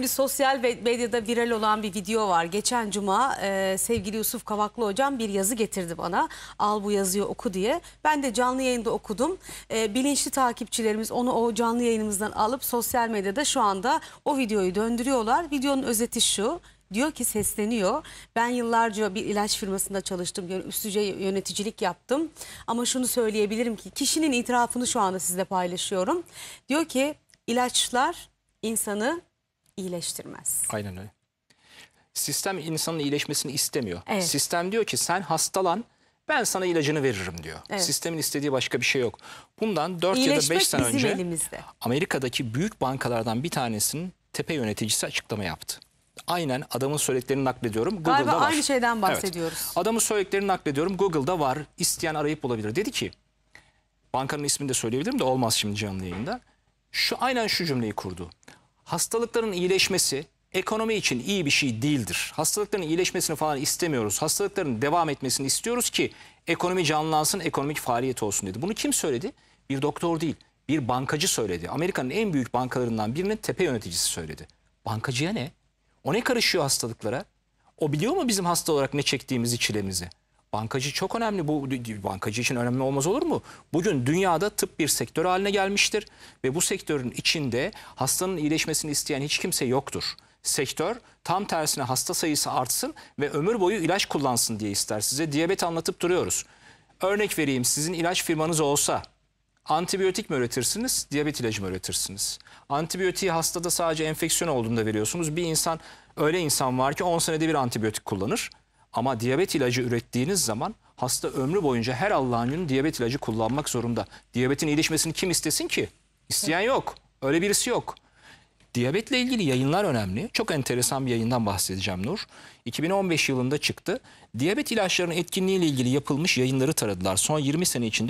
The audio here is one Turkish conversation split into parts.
Şimdi sosyal medyada viral olan bir video var. Geçen cuma sevgili Yusuf Kavaklı hocam bir yazı getirdi bana. Al bu yazıyı oku diye. Ben de canlı yayında okudum. Bilinçli takipçilerimiz onu o canlı yayınımızdan alıp sosyal medyada şu anda o videoyu döndürüyorlar. Videonun özeti şu. Diyor ki, sesleniyor. Ben yıllarca bir ilaç firmasında çalıştım. Üstüce yöneticilik yaptım. Ama şunu söyleyebilirim ki kişinin itirafını şu anda sizle paylaşıyorum. Diyor ki ilaçlar insanı iyileştirmez. Aynen öyle. Sistem insanın iyileşmesini istemiyor. Evet. Sistem diyor ki sen hastalan, ben sana ilacını veririm diyor. Evet. Sistemin istediği başka bir şey yok. Bundan 4 ya da 5 sene önce elimizde. Amerika'daki büyük bankalardan bir tanesinin tepe yöneticisi açıklama yaptı. Aynen adamın söylediklerini naklediyorum. Google'da Galiba var. aynı şeyden bahsediyoruz. Evet. Adamın söylediklerini naklediyorum. Google'da var. İsteyen arayıp bulabilir. Dedi ki, bankanın ismini de söyleyebilirim de olmaz şimdi canlı yayında. Aynen şu cümleyi kurdu. Hastalıkların iyileşmesi ekonomi için iyi bir şey değildir. Hastalıkların iyileşmesini falan istemiyoruz. Hastalıkların devam etmesini istiyoruz ki ekonomi canlansın, ekonomik faaliyet olsun dedi. Bunu kim söyledi? Bir doktor değil, bir bankacı söyledi. Amerika'nın en büyük bankalarından birinin tepe yöneticisi söyledi. Bankacıya ne? O ne karışıyor hastalıklara? O biliyor mu bizim hasta olarak ne çektiğimizi, çilemizi? Bankacı çok önemli. Bu bankacı için önemli olmaz olur mu? Bugün dünyada tıp bir sektör haline gelmiştir ve bu sektörün içinde hastanın iyileşmesini isteyen hiç kimse yoktur. Sektör tam tersine hasta sayısı artsın ve ömür boyu ilaç kullansın diye ister. Size diyabet anlatıp duruyoruz. Örnek vereyim, sizin ilaç firmanız olsa antibiyotik mi üretirsiniz, diyabet ilacı mı üretirsiniz? Antibiyotiği hastada sadece enfeksiyon olduğunda veriyorsunuz. Öyle insan var ki 10 senede bir antibiyotik kullanır. Ama diyabet ilacı ürettiğiniz zaman hasta ömrü boyunca her Allah'ın günü diyabet ilacı kullanmak zorunda. Diyabetin iyileşmesini kim istesin ki? İsteyen yok. Öyle birisi yok. Diyabetle ilgili yayınlar önemli. Çok enteresan bir yayından bahsedeceğim Nur. 2015 yılında çıktı. Diyabet ilaçlarının etkinliği ile ilgili yapılmış yayınları taradılar. Son 20 sene içinde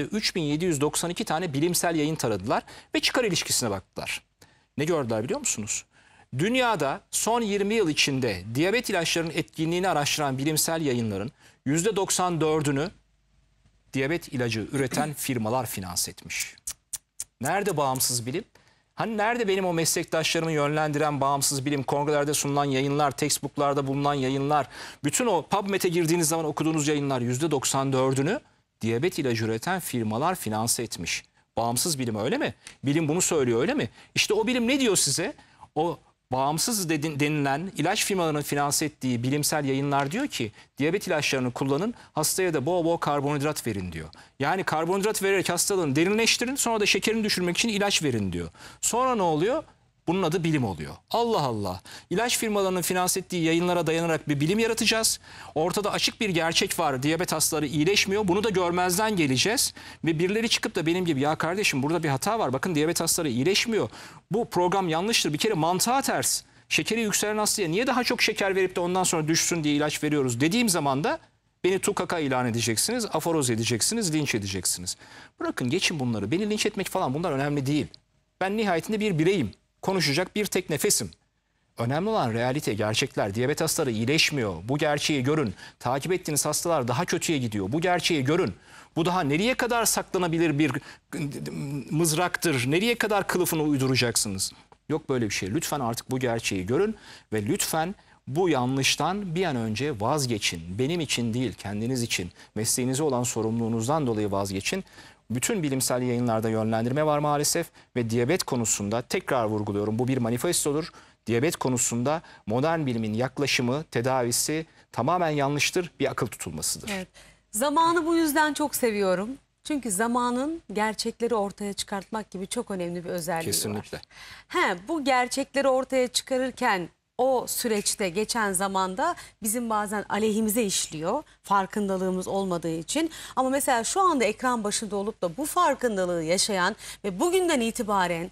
3792 tane bilimsel yayın taradılar ve çıkar ilişkisine baktılar. Ne gördüler biliyor musunuz? Dünyada son 20 yıl içinde diyabet ilaçlarının etkinliğini araştıran bilimsel yayınların %94'ünü diyabet ilacı üreten firmalar finanse etmiş. Nerede bağımsız bilim? Hani nerede benim o meslektaşlarımı yönlendiren bağımsız bilim, kongrelerde sunulan yayınlar, textbooklarda bulunan yayınlar, bütün o PubMed'e girdiğiniz zaman okuduğunuz yayınlar %94'ünü diyabet ilacı üreten firmalar finanse etmiş. Bağımsız bilim öyle mi? Bilim bunu söylüyor öyle mi? İşte o bilim ne diyor size? O bağımsız denilen ilaç firmalarının finanse ettiği bilimsel yayınlar diyor ki diyabet ilaçlarını kullanın, hastaya da bol bol karbonhidrat verin diyor. Yani karbonhidrat vererek hastalığını derinleştirin, sonra da şekerini düşürmek için ilaç verin diyor. Sonra ne oluyor? Bunun adı bilim oluyor. Allah Allah. İlaç firmalarının finanse ettiği yayınlara dayanarak bir bilim yaratacağız. Ortada açık bir gerçek var. Diyabet hastaları iyileşmiyor. Bunu da görmezden geleceğiz. Ve birileri çıkıp da benim gibi ya kardeşim burada bir hata var. Bakın diyabet hastaları iyileşmiyor. Bu program yanlıştır. Bir kere mantığa ters. Şekeri yükselen hastaya niye daha çok şeker verip de ondan sonra düşsün diye ilaç veriyoruz dediğim zaman da beni tukaka ilan edeceksiniz, aforoz edeceksiniz, linç edeceksiniz. Bırakın geçin bunları. Beni linç etmek falan bunlar önemli değil. Ben nihayetinde bir bireyim. Konuşacak bir tek nefesim. Önemli olan realite, gerçekler. Diyabet hastaları iyileşmiyor. Bu gerçeği görün. Takip ettiğiniz hastalar daha kötüye gidiyor. Bu gerçeği görün. Bu daha nereye kadar saklanabilir bir mızraktır? Nereye kadar kılıfını uyduracaksınız? Yok böyle bir şey. Lütfen artık bu gerçeği görün ve lütfen bu yanlıştan bir an önce vazgeçin. Benim için değil, kendiniz için, mesleğinize olan sorumluluğunuzdan dolayı vazgeçin. Bütün bilimsel yayınlarda yönlendirme var maalesef ve diyabet konusunda tekrar vurguluyorum, bu bir manifestodur. Diyabet konusunda modern bilimin yaklaşımı, tedavisi tamamen yanlıştır, bir akıl tutulmasıdır. Evet. Zamanı bu yüzden çok seviyorum. Çünkü zamanın gerçekleri ortaya çıkartmak gibi çok önemli bir özelliği Kesinlikle. var. Bu gerçekleri ortaya çıkarırken o süreçte geçen zamanda bizim bazen aleyhimize işliyor. Farkındalığımız olmadığı için. Ama mesela şu anda ekran başında olup da bu farkındalığı yaşayan ve bugünden itibaren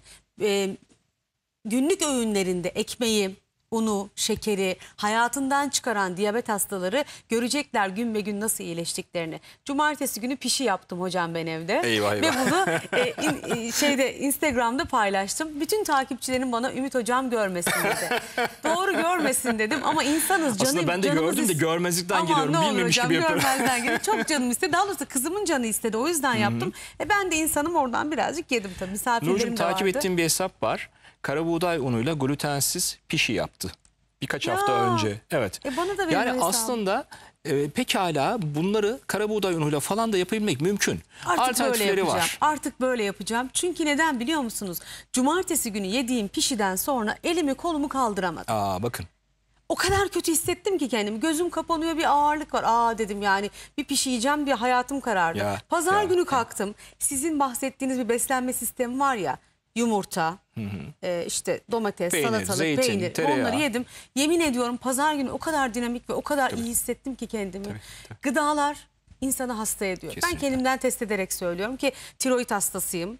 günlük öğünlerinde ekmeği, unu, şekeri hayatından çıkaran diyabet hastaları görecekler gün be gün nasıl iyileştiklerini. Cumartesi günü pişi yaptım hocam ben evde. Eyvah eyvah. Ve bunu Instagram'da paylaştım. Bütün takipçilerim bana Ümit hocam görmesin dedi. Doğru görmesin dedim ama insanız canım. Aslında ben de gördüm de görmezlikten geliyorum. Bilmemiş gibi yapıyorum. Görmezden geliyorum. Çok canım istedi. Daha doğrusu kızımın canı istedi. O yüzden yaptım. Ben de insanım oradan birazcık yedim tabii. Misafirlerim Nurcuğum, de vardı. takip ettiğim bir hesap var. kara buğday unuyla glutensiz pişi yaptı. Birkaç hafta önce. Evet. Bana da verin yani hesabı. aslında pekala bunları kara buğday unuyla falan da yapabilmek mümkün. Artık böyle Alternatifleri yapacağım. var. Artık böyle yapacağım. Çünkü neden biliyor musunuz? Cumartesi günü yediğim pişiden sonra elimi kolumu kaldıramadım. Bakın. O kadar kötü hissettim ki kendimi. Gözüm kapanıyor, bir ağırlık var. Dedim yani bir pişi yiyeceğim, bir hayatım karardı. Ya, Pazar ya, günü ya. kalktım. Sizin bahsettiğiniz bir beslenme sistemi var ya. Yumurta, işte domates, Peynir, salatalık, zeytin, peynir. tereyağı. Onları yedim. Yemin ediyorum pazar günü o kadar dinamik ve o kadar iyi hissettim ki kendimi. Tabii. Gıdalar insanı hasta ediyor. Ben Kesinlikle. kendimden test ederek söylüyorum ki tiroid hastasıyım.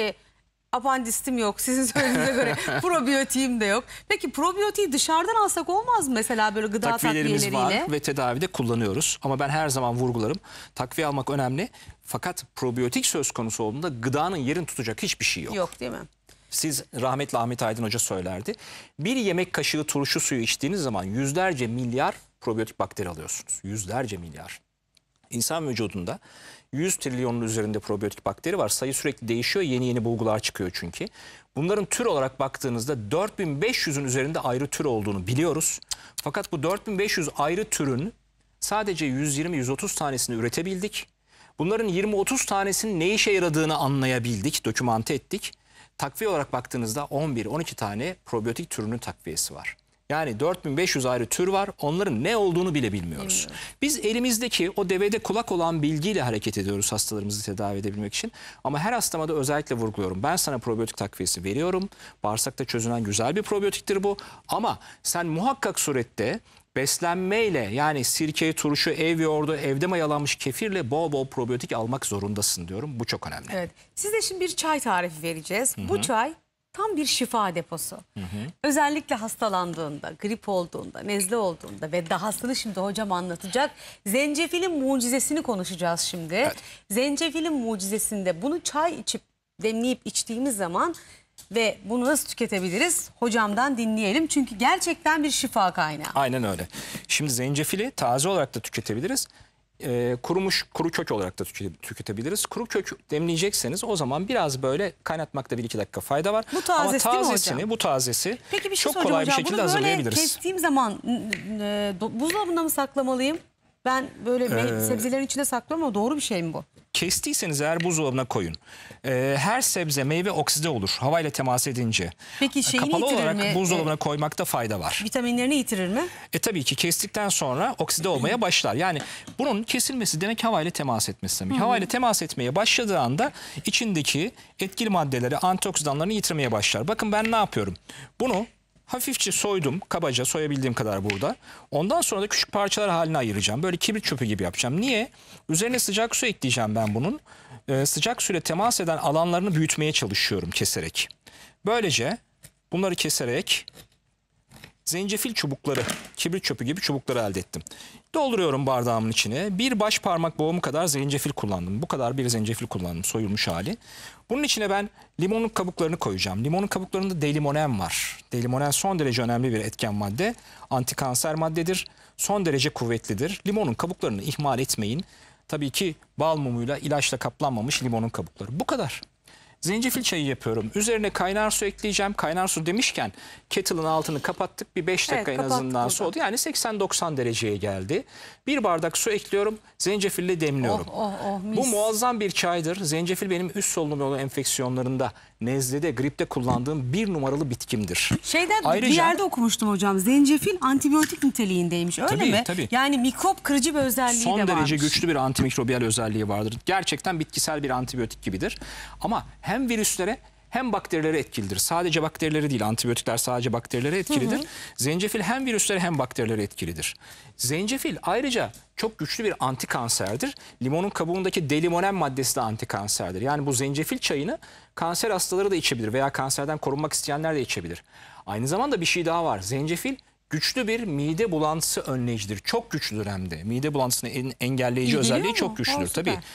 Apandistim yok sizin söylediğinize göre. Probiyotiğim de yok. Peki probiyotiği dışarıdan alsak olmaz mı mesela böyle gıda Takviyelerimiz takviyeleriyle? var ve tedavide kullanıyoruz. Ama ben her zaman vurgularım. Takviye almak önemli. Fakat probiyotik söz konusu olduğunda gıdanın yerini tutacak hiçbir şey yok. Yok değil mi? Siz rahmetli Ahmet Aydın Hoca söylerdi. Bir yemek kaşığı turşu suyu içtiğiniz zaman yüzlerce milyar probiyotik bakteri alıyorsunuz. Yüzlerce milyar. İnsan vücudunda 100 trilyonun üzerinde probiyotik bakteri var. Sayı sürekli değişiyor. Yeni yeni bulgular çıkıyor çünkü. Bunların tür olarak baktığınızda 4500'ün üzerinde ayrı tür olduğunu biliyoruz. Fakat bu 4500 ayrı türün sadece 120-130 tanesini üretebildik. Bunların 20-30 tanesinin ne işe yaradığını anlayabildik, dokümante ettik. Takviye olarak baktığınızda 11-12 tane probiyotik türünün takviyesi var. Yani 4500 ayrı tür var. Onların ne olduğunu bile bilmiyoruz. Biz elimizdeki o devede kulak olan bilgiyle hareket ediyoruz hastalarımızı tedavi edebilmek için. Ama her hastama da özellikle vurguluyorum. Ben sana probiyotik takviyesi veriyorum. Bağırsakta çözünen güzel bir probiyotiktir bu. Ama sen muhakkak surette beslenmeyle yani sirke, turşu, ev yoğurdu, evde mayalanmış kefirle bol bol probiyotik almak zorundasın diyorum. Bu çok önemli. Evet. Size şimdi bir çay tarifi vereceğiz. Bu çay tam bir şifa deposu. Özellikle hastalandığında, grip olduğunda, nezle olduğunda ve dahasını şimdi hocam anlatacak. Zencefilin mucizesini konuşacağız şimdi. Evet. Zencefilin mucizesinde bunu çay içip demleyip içtiğimiz zaman ve bunu nasıl tüketebiliriz? Hocamdan dinleyelim. Çünkü gerçekten bir şifa kaynağı. Aynen öyle. Şimdi zencefili taze olarak da tüketebiliriz. Kurumuş kuru kök olarak da tüketebiliriz. Kuru kök demleyecekseniz o zaman biraz böyle kaynatmakta 1-2 dakika fayda var. Bu tazesi değil mi hocam? Bu tazesi Peki bir şey çok kolay bir hocam. şekilde Bunu böyle hazırlayabiliriz. kestiğim zaman buzdolabında mı saklamalıyım? Ben böyle sebzelerin içinde saklıyorum ama doğru bir şey mi bu? Kestiyseniz eğer buzdolabına koyun. Her sebze meyve okside olur havayla temas edince. Peki şeyini Kapalı yitirir olarak mi? buzdolabına koymakta fayda var. Vitaminlerini yitirir mi? Tabii ki kestikten sonra okside olmaya başlar. Yani bunun kesilmesi demek havayla temas etmesi demek. Havayla temas etmeye başladığı anda içindeki etkili maddeleri, antioksidanlarını yitirmeye başlar. Bakın ben ne yapıyorum? Bunu hafifçe soydum, kabaca soyabildiğim kadar burada. Ondan sonra da küçük parçalar haline ayıracağım. Böyle kibrit çöpü gibi yapacağım. Niye? Üzerine sıcak su ekleyeceğim ben bunun. Sıcak suyla temas eden alanlarını büyütmeye çalışıyorum keserek. Böylece bunları keserek zencefil çubukları, kibrit çöpü gibi çubukları elde ettim. Dolduruyorum bardağımın içine. Bir baş parmak boğumu kadar zencefil kullandım. Bu kadar bir zencefil kullandım, soyulmuş hali. Bunun içine ben limonun kabuklarını koyacağım. Limonun kabuklarında D-limonen var. D-limonen son derece önemli bir etken madde. Antikanser maddedir. Son derece kuvvetlidir. Limonun kabuklarını ihmal etmeyin. Tabii ki bal mumuyla, ilaçla kaplanmamış limonun kabukları. Bu kadar. Zencefil çayı yapıyorum. Üzerine kaynar su ekleyeceğim. Kaynar su demişken kettle'ın altını kapattık. Bir 5 dakika en azından soğudu. Yani 80-90 dereceye geldi. Bir bardak su ekliyorum. Zencefille demliyorum. Bu muazzam bir çaydır. Zencefil benim üst solunum yolu enfeksiyonlarında, nezlede, gripte kullandığım 1 numaralı bitkimdir. Bir yerde okumuştum hocam. Zencefil antibiyotik niteliğindeymiş. Öyle mi? Tabii. Yani mikrop kırıcı bir özelliği de varmış. Son derece güçlü bir antimikrobiyal özelliği vardır. Gerçekten bitkisel bir antibiyotik gibidir. Ama hem virüslere hem bakterilere etkilidir. Sadece bakterileri değil, antibiyotikler sadece bakterilere etkilidir. Zencefil hem virüslere hem bakterilere etkilidir. Zencefil ayrıca çok güçlü bir antikanserdir. Limonun kabuğundaki D-limonen maddesi de antikanserdir. Yani bu zencefil çayını kanser hastaları da içebilir veya kanserden korunmak isteyenler de içebilir. Aynı zamanda bir şey daha var. Zencefil güçlü bir mide bulantısı önleyicidir. Çok güçlüdür hem de. Mide bulantısını engelleyici özelliği çok güçlüdür. Tabii.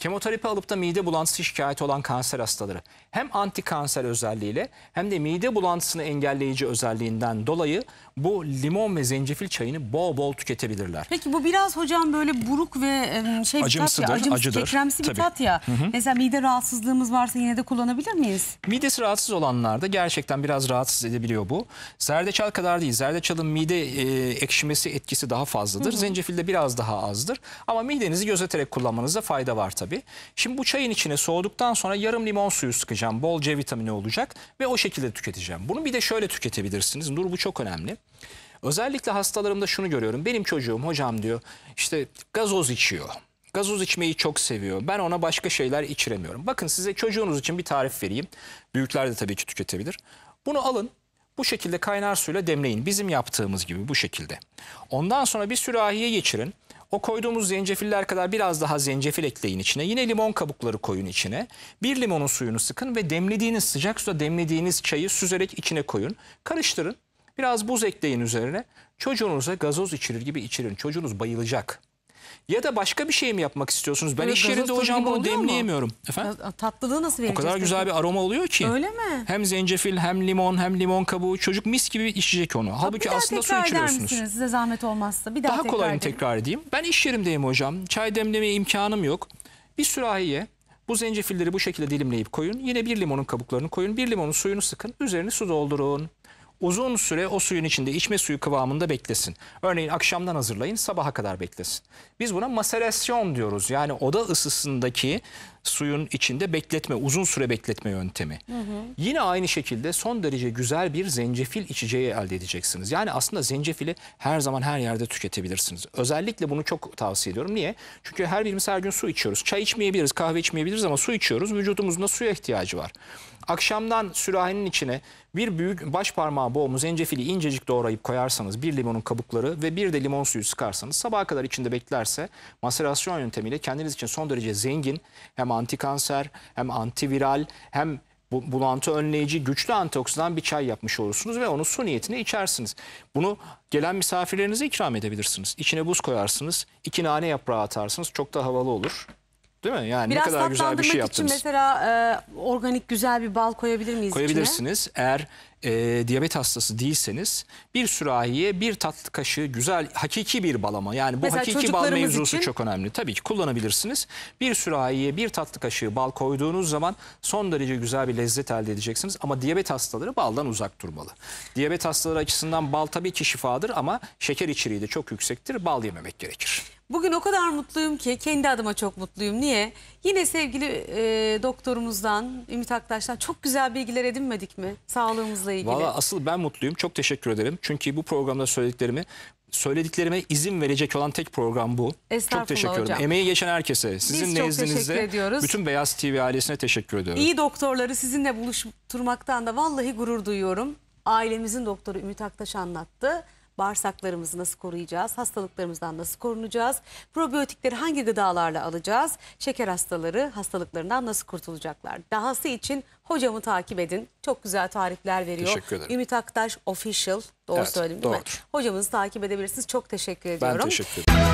Kemoterapi alıp da mide bulantısı şikayeti olan kanser hastaları hem antikanser özelliğiyle hem de mide bulantısını engelleyici özelliğinden dolayı bu limon ve zencefil çayını bol bol tüketebilirler. Peki bu biraz hocam böyle buruk ve şey Acımsıdır, bir tat ya, acıdır. kekremsi bir Tabii. tat ya. Mesela mide rahatsızlığımız varsa yine de kullanabilir miyiz? Midesi rahatsız olanlarda gerçekten biraz rahatsız edebiliyor bu. Zerdeçal kadar değil. Zerdeçalın mide ekşimesi etkisi daha fazladır. Zencefilde biraz daha azdır. Ama midenizi gözeterek kullanmanızda fayda var tabii. Şimdi bu çayın içine soğuduktan sonra yarım limon suyu sıkacağım. Bol C vitamini olacak ve o şekilde tüketeceğim. Bunu bir de şöyle tüketebilirsiniz. Nur, bu çok önemli. Özellikle hastalarımda şunu görüyorum. Benim çocuğum hocam diyor işte gazoz içiyor. Gazoz içmeyi çok seviyor. Ben ona başka şeyler içiremiyorum. Bakın size çocuğunuz için bir tarif vereyim. Büyükler de tabii ki tüketebilir. Bunu alın. Bu şekilde kaynar suyla demleyin. Bizim yaptığımız gibi bu şekilde. Ondan sonra bir sürahiye geçirin. O koyduğumuz zencefiller kadar biraz daha zencefil ekleyin içine. Yine limon kabukları koyun içine. Bir limonun suyunu sıkın ve demlediğiniz, sıcak suda demlediğiniz çayı süzerek içine koyun. Karıştırın. Biraz buz ekleyin üzerine. Çocuğunuza gazoz içirir gibi içirin. Çocuğunuz bayılacak. Ya da başka bir şey mi yapmak istiyorsunuz? Ben Böyle iş yerinde gazoz tadı hocam gibi bunu oluyor mu? demleyemiyorum. Efendim? Tatlılığı nasıl O vereceğiz? kadar peki? güzel bir aroma oluyor ki. Öyle mi? Hem zencefil hem limon kabuğu. Çocuk mis gibi içecek onu. Halbuki Bir daha aslında su tekrar eder içiriyorsunuz. misiniz? Size zahmet olmazsa. Bir daha Daha tekrar kolayını edin. tekrar edeyim. Ben iş yerimdeyim hocam. Çay demlemeye imkanım yok. Bir sürahiye bu zencefilleri bu şekilde dilimleyip koyun. Yine bir limonun kabuklarını koyun. Bir limonun suyunu sıkın. Üzerine su doldurun. Uzun süre o suyun içinde içme suyu kıvamında beklesin. Örneğin akşamdan hazırlayın, sabaha kadar beklesin. Biz buna maserasyon diyoruz. Yani oda ısısındaki suyun içinde bekletme, uzun süre bekletme yöntemi. Yine aynı şekilde son derece güzel bir zencefil içeceği elde edeceksiniz. Yani aslında zencefili her zaman her yerde tüketebilirsiniz. Özellikle bunu çok tavsiye ediyorum. Niye? Çünkü her birimiz her gün su içiyoruz. Çay içmeyebiliriz, kahve içmeyebiliriz ama su içiyoruz. Vücudumuzun da suya ihtiyacı var. Akşamdan sürahinin içine bir büyük baş parmağı boğumu zencefili incecik doğrayıp koyarsanız, bir limonun kabukları ve bir de limon suyu sıkarsanız, sabaha kadar içinde beklerse maserasyon yöntemiyle kendiniz için son derece zengin, hem antikanser hem antiviral hem bulantı önleyici, güçlü antioksidan bir çay yapmış olursunuz ve onu su niyetine içersiniz. Bunu gelen misafirlerinize ikram edebilirsiniz. İçine buz koyarsınız, 2 nane yaprağı atarsınız, çok da havalı olur. Değil mi? Yani Biraz ne kadar güzel bir şey tatlandırmak için yaptınız. mesela organik güzel bir bal koyabilir miyiz Koyabilirsiniz. Eğer diyabet hastası değilseniz bir sürahiye bir tatlı kaşığı güzel hakiki bir bal, ama yani bu Mesela hakiki bal çocuklarımız mevzusu için çok önemli. Tabii ki kullanabilirsiniz. Bir sürahiye bir tatlı kaşığı bal koyduğunuz zaman son derece güzel bir lezzet elde edeceksiniz. Ama diyabet hastaları baldan uzak durmalı. Diyabet hastaları açısından bal tabii ki şifadır ama şeker içeriği de çok yüksektir. Bal yememek gerekir. Bugün o kadar mutluyum ki kendi adıma çok mutluyum. Niye? Yine sevgili doktorumuzdan, Ümit Aktaş'tan çok güzel bilgiler edinmedik mi? Sağlığımızla ilgili. Valla asıl ben mutluyum. Çok teşekkür ederim. Çünkü bu programda söylediklerime izin verecek olan tek program bu. Estağfurullah Çok teşekkür ederim. hocam. Emeği geçen herkese, sizin Biz çok nezdinizde teşekkür ediyoruz. bütün Beyaz TV ailesine teşekkür ediyorum. İyi doktorları sizinle buluşturmaktan da vallahi gurur duyuyorum. Ailemizin doktoru Ümit Aktaş anlattı. Bağırsaklarımızı nasıl koruyacağız? Hastalıklarımızdan nasıl korunacağız? Probiyotikleri hangi gıdalarla alacağız? Şeker hastaları hastalıklarından nasıl kurtulacaklar? Dahası için hocamı takip edin. Çok güzel tarifler veriyor. Teşekkür ederim. Ümit Aktaş Official. Doğru Evet, söyledim değil mi? doğrudur. Hocamızı takip edebilirsiniz. Çok teşekkür Ben ediyorum. teşekkür ederim.